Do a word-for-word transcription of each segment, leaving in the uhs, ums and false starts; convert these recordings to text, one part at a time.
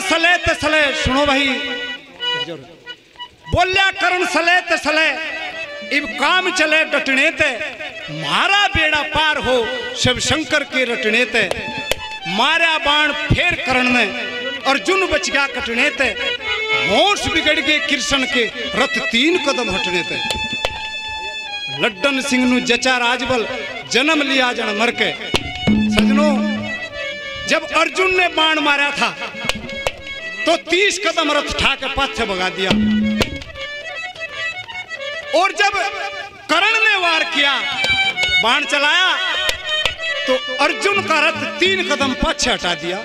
सले तसले, सुनो भाई, बोलिया करण सले तसले, इब काम चले डटने ते, मारा बेड़ा पार हो शिव शंकर के रटने ते, मारा बाण फेर करण ने अर्जुन बच गया कटने ते, होश बिगड़ गए कृष्ण के रथ तीन कदम हटने ते। लड्डन सिंह नु जचा राजबल जन्म लिया जन मर के। सजनों, जब अर्जुन ने बाण मारा था तो तीस कदम रथ ठा के पाछे भगा दिया, और जब कर्ण ने वार किया, बाण चलाया, तो अर्जुन का रथ तीन कदम पाछे हटा दिया।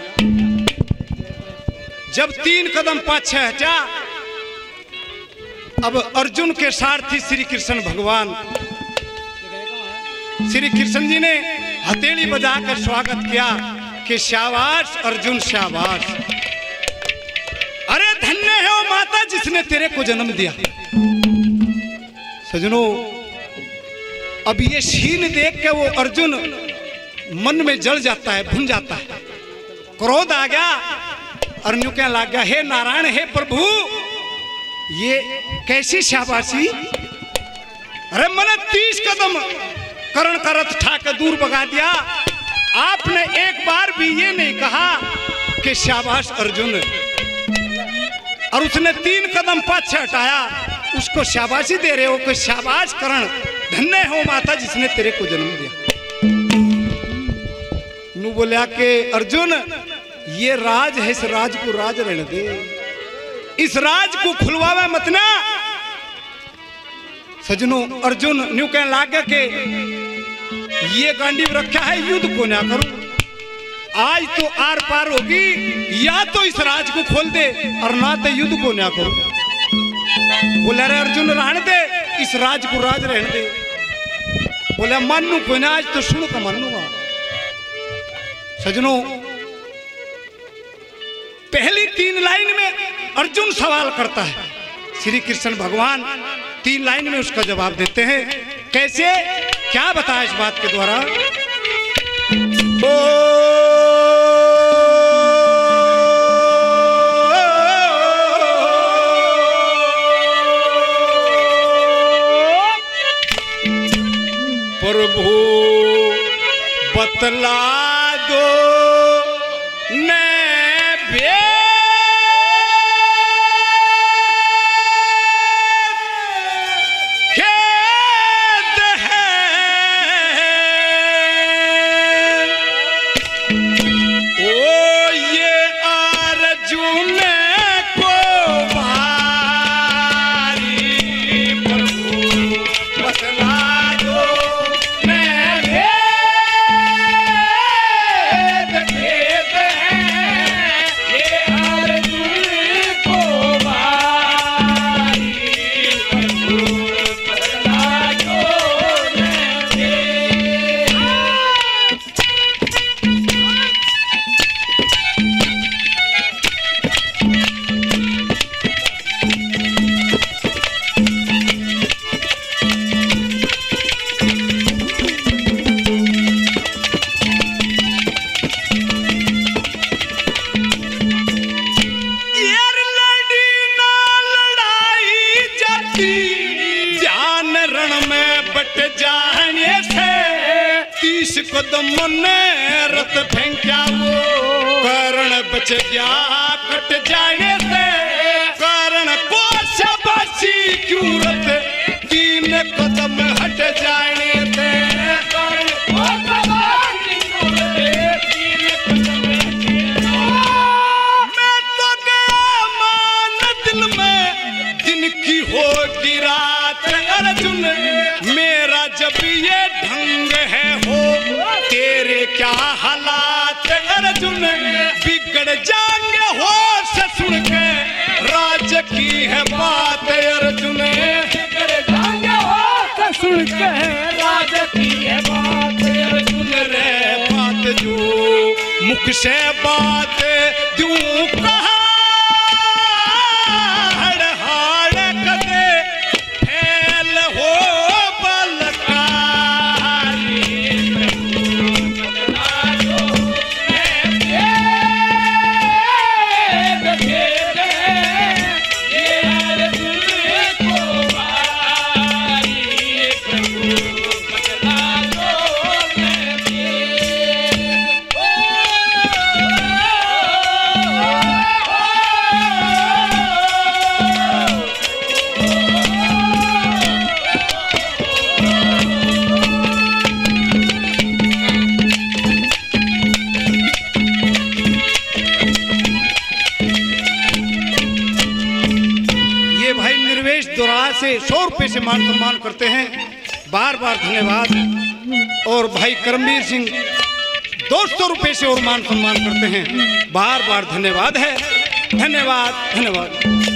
जब तीन कदम पाछे हटा, अब अर्जुन के सारथी श्री कृष्ण भगवान, श्री कृष्ण जी ने हथेली बजाकर स्वागत किया कि शाबाश अर्जुन शाबाश, अरे धन्य है वो माता जिसने तेरे को जन्म दिया। सजनों, अब ये शीन देख के वो अर्जुन मन में जल जाता है, भुन जाता है, क्रोध आ गया, अर्जुन क्या लग गया, हे नारायण, हे प्रभु, ये कैसी शाबाशी, अरे मैंने तीस कदम कर्ण का रथ ठाकर दूर भगा दिया, आपने एक बार भी ये नहीं कहा कि शाबाश अर्जुन, और उसने तीन कदम पाछे हटाया, उसको शाबाशी दे रहे हो कि शाबाश कर्ण, धन्य हो माता जिसने तेरे को जन्म दिया। नु बोलिया कि अर्जुन, ये राज है, इस राज को राज रहने दे, इस राज को खुलवावे मत ना। सजनों, अर्जुन न्यू कहने लगा कि ये गांडी रखा है, युद्ध को ना करूं, आज तो आर पार होगी, या तो इस राज को खोल दे और ना तो युद्ध को ना करूं। बोला रे अर्जुन, रहने दे, इस राज को राज रहने दे। बोला मानू को ना, आज तो सुनो का मानूंगा। सजनों, पहली तीन लाइन में अर्जुन सवाल करता है, श्री कृष्ण भगवान तीन लाइन में उसका जवाब देते हैं। कैसे, क्या बताया इस बात के द्वारा? ओ प्रभु बतला दो ने बे कदम ने रथ फेंका, वो कर्ण बच गया कट जाने से, कर्ण को शाबाशी क्यों रथ तीन कदम हट जाने से, कर्ण को शाबाशी क्यों रथ तीन कदम हट जाने। मैं तो गया मान दिल में जिनकी होगी रात, अर्जुन मेरा जब ये ढंग है हो तेरे क्या हालात, अर्जुन बिगड़ जाएंगे होश सुन के, राज की है बात, अर्जुन बिगड़ जाएंगे होश सुन के, राज की है बात, अर्जुन रे बात जो मुख से बात क्यों कहा, हड़ हाड़ कदे फैल हो आज से सौ रुपये से मान सम्मान करते हैं, बार बार धन्यवाद। और भाई करमवीर सिंह दो सौ रुपये से और मान सम्मान करते हैं, बार बार धन्यवाद है, धन्यवाद धन्यवाद।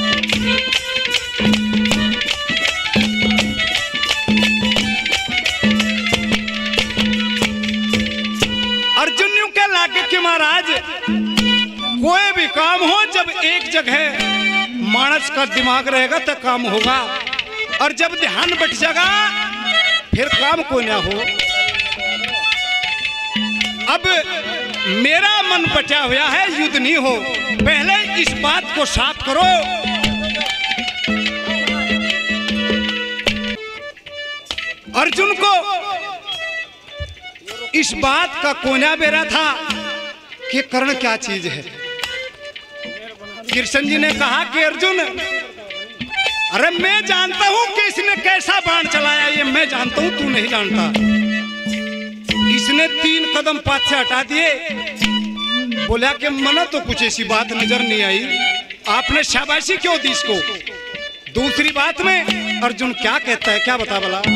अर्जुन यूं के लागे कि महाराज कोई भी काम हो, जब एक जगह मानस का दिमाग रहेगा तो काम होगा, और जब ध्यान बट जाएगा फिर काम को ना हो। अब मेरा मन बचा हुआ है, युद्ध नहीं हो, पहले इस बात को साफ करो। अर्जुन को इस बात का कोना बेरा था कि कर्ण क्या चीज है। कृष्ण जी ने कहा कि अर्जुन, अरे मैं जानता हूं कि इसने कैसा बाण चलाया, ये मैं जानता हूं, तू नहीं जानता। इसने तीन कदम पाछे हटा दिए, बोला कि मना तो कुछ ऐसी बात नजर नहीं आई, आपने शाबाशी क्यों दी इसको। दूसरी बात में अर्जुन क्या कहता है, क्या बता भला।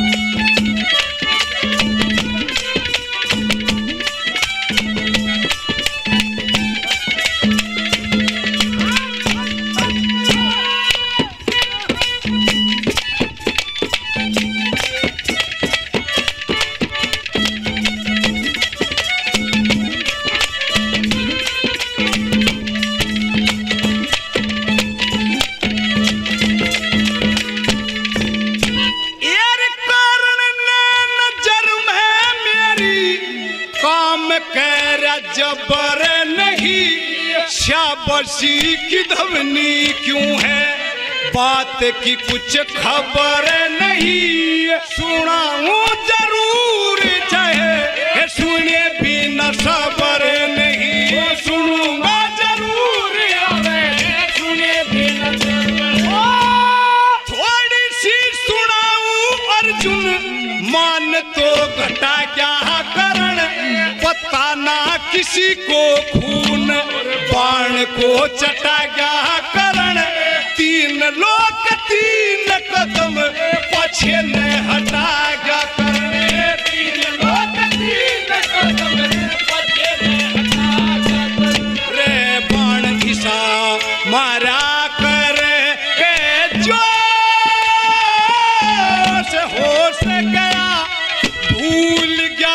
जबर नहीं शाबाशी की धवनी क्यों है, बात की कुछ खबर नहीं, सुनाऊं जरूर चाहे सुने बिना सबर नहीं, सुनूंगा जरूर सुने बिना थोड़ी सी सुनाऊं अर्जुन, मान तो घटा क्या करण, पता ना किसी को खून, बाण को चटा गया करण, तीन लोग तीन कदम पीछे न हटा गया करण, तीन लोग तीन कदम पीछे न हटा गया। रे बाण घिसा मारा कर के जोश होश गया, भूल गया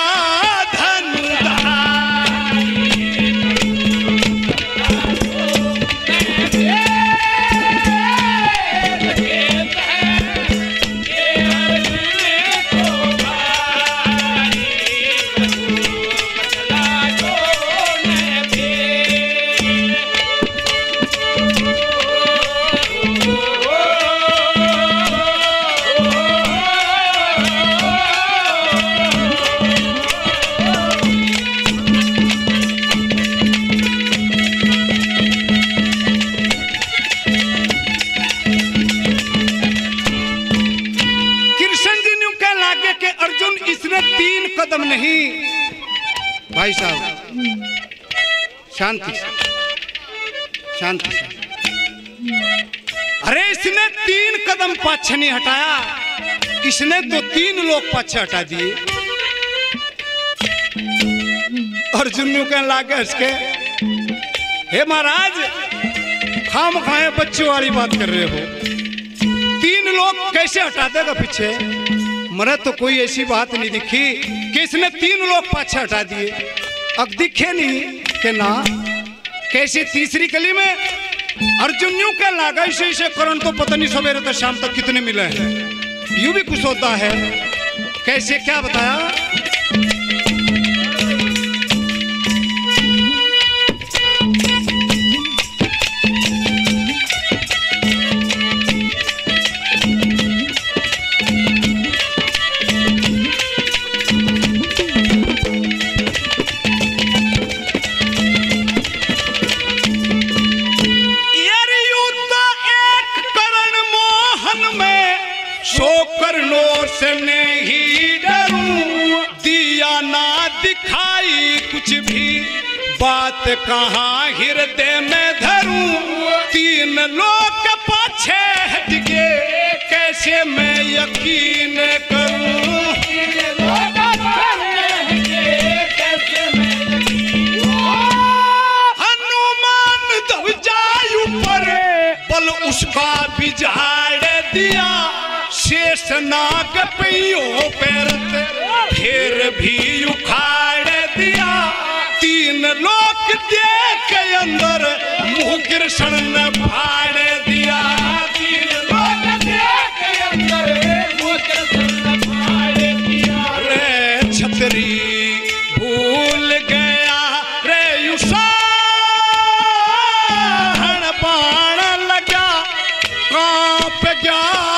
कदम नहीं। भाई साहब शांति शांति। अरे इसने तीन कदम पाछे नहीं हटाया, इसने तो तीन लोग पाछे हटा दिए। अर्जुन कहने लागे इसके, हे महाराज खाम खाए बच्चों वाली बात कर रहे हो, तीन लोग कैसे हटा देगा पीछे। मरे तो कोई ऐसी बात नहीं दिखी कि इसने तीन लोग पाछे हटा दिए। अब दिखे नहीं कि ना कैसे तीसरी कली में अर्जुन यूं का लागा इसे इसे करण तो पता नहीं सवेरे तक शाम तक कितने मिले हैं, यूं भी कुछ होता है। कैसे क्या बताया। नहीं डरूं दिया ना दिखाई कुछ भी, बात कहाँ हृदय में धरूं। तीन लोग पाछे हट के कैसे यकीन करूं, हनुमान ध्वजायु पर बल उसका बिजाड़ दिया, शेष नाग पहियों पैरत फिर भी उखाड़ दिया। तीन लोक देख अंदर मुंह कृष्ण ने फाड़ दिया, तीन लोक देख अंदर मुंह कृष्ण ने फाड़ दिया। रे छतरी भूल गया रे युषाण, बाण लगा कांप गया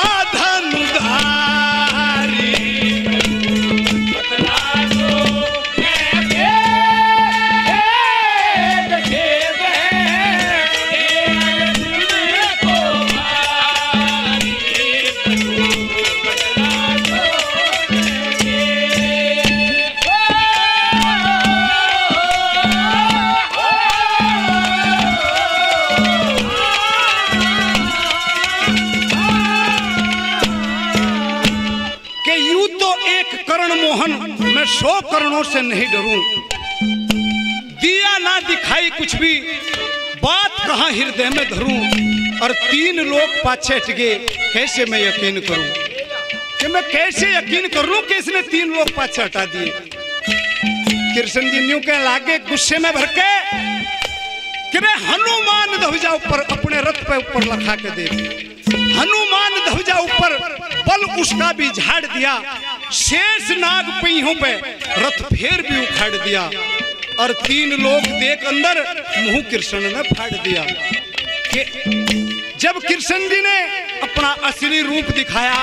सौ करोड़ों से नहीं डरूं, दिया ना दिखाई कुछ भी, बात कहां हृदय में धरूं, और तीन लोग पाछे हट गए, कैसे मैं यकीन करूं, कि मैं कैसे यकीन करूं कि इसने तीन लोग पाछे हटा दिए। कृष्ण जी न्यू के लागे गुस्से में भर के कि रे हनुमान ध्वजा ऊपर अपने रथ पे ऊपर लखा के दे, हनुमान ध्वजा ऊपर बल उसका भी झाड़ दिया, शेष नाग पहियों पे रथ फेर भी उखाड़ दिया, और तीन लोग देख अंदर मुंह कृष्ण ने फाड़ दिया। कि जब कृष्ण जी ने अपना असली रूप दिखाया,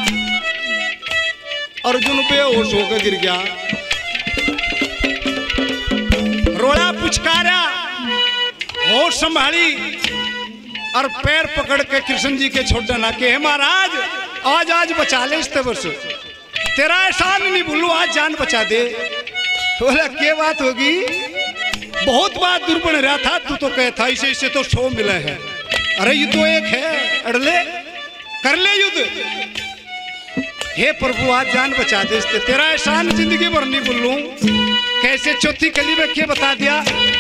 अर्जुन बेहोश होकर गिर गया, रोड़ा पुचकारा, होश संभाली और पैर पकड़ के कृष्ण जी के छोड़ ना के महाराज आज आज बचा ले, इस वर्ष तेरा एहसान नहीं भूलू, आज जान बचा दे। बोला क्या बात होगी, बहुत बात दूर बन रहा था, तू तो कहता इसे इसे तो सौ मिला है, अरे ये तो एक है, अड़ले कर ले युद्ध। हे प्रभु आज जान बचा दे, तेरा एहसान जिंदगी भर नहीं भूलू। कैसे चौथी कली में क्या बता दिया,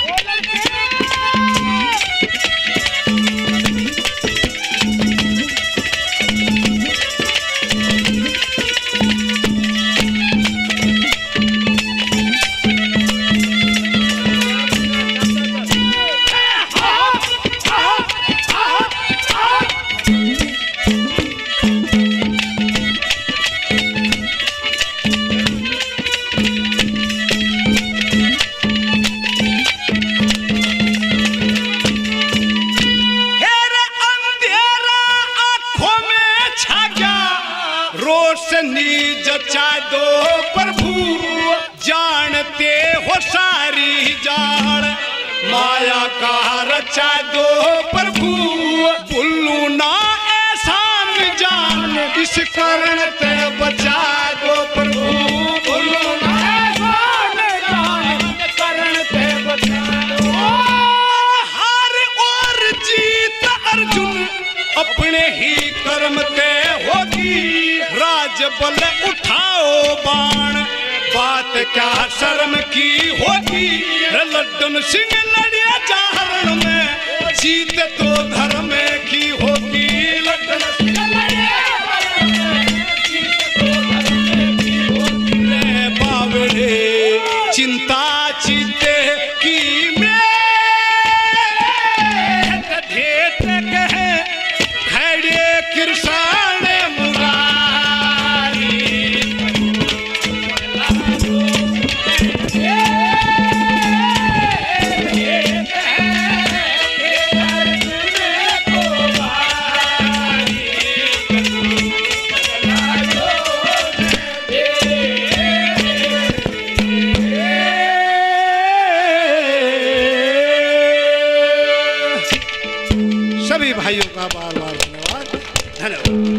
जचा दो प्रभु जानते हो सारी जान, माया का रचा दो प्रभु बुल्लू ना एहसान जान, इस कारण ते बचा दो प्रभु बुल्लू ना एहसान जान, कारण ते बचा दो। हार और जीत अर्जुन अपने ही कर्म ते होगी, राज बल उठाओ बाण बात क्या शर्म की होगी, लड्डन सिंह लड़िया जाहरण में जीत तो धर्म की होगी, लड्डन सिंह लड़िया जाहरण में जीत तो धर्म की होगी। रे बावड़े चिंता चीते की में ढेत कहे खड़े कृष्ण भाइयों का बार बार धन्यवाद, धन्यवाद।